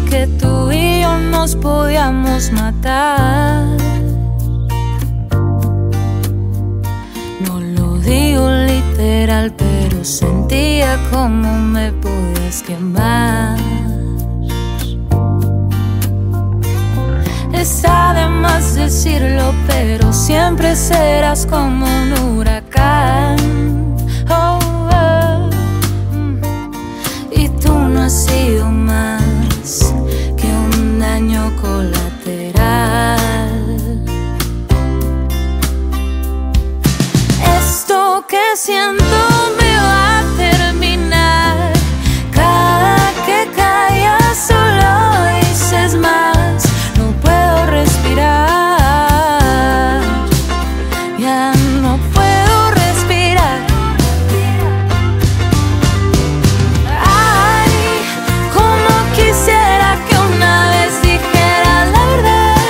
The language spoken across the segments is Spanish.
que tú y yo nos podíamos matar. No lo digo literal, pero sentía como me podías quemar. Está de más decirlo, pero siempre serás como un huracán. Oh, oh. Y tú no has sido más que un daño colateral. Esto que siento me va a terminar. Cada que callas solo dices más. No puedo respirar, ya no puedo respirar. Ay, como quisiera que una vez dijera la verdad.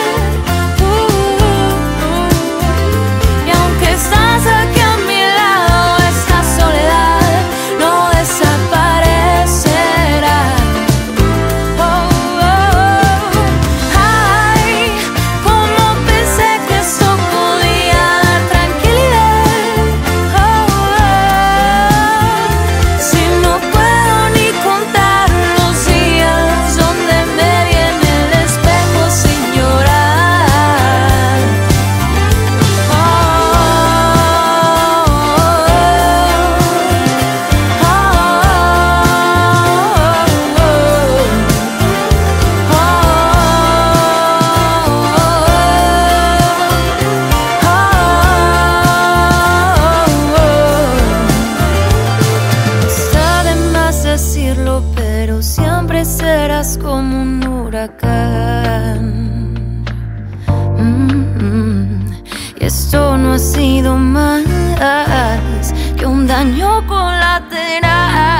Y aunque estás aquí a mi lado, esta soledad no desaparecerá. Oh, oh, oh. Ay, como pensé que esto podía dar tranquilidad. Oh, oh. Si no puedo ni contar los días donde me viene el espejo sin llorar. Oh, oh, está de más decirlo, pero siempre serás como un huracán. Y esto no ha sido más que un daño colateral.